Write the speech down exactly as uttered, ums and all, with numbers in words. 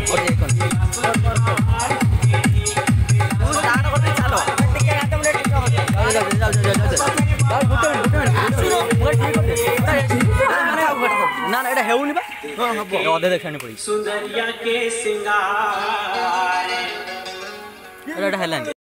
ना ना এটা হেউনি বা হ্যাঁ হবো অধে দেখানি পড়ি সুন্দরিয়া কে সিঙ্গার এটা হেলানি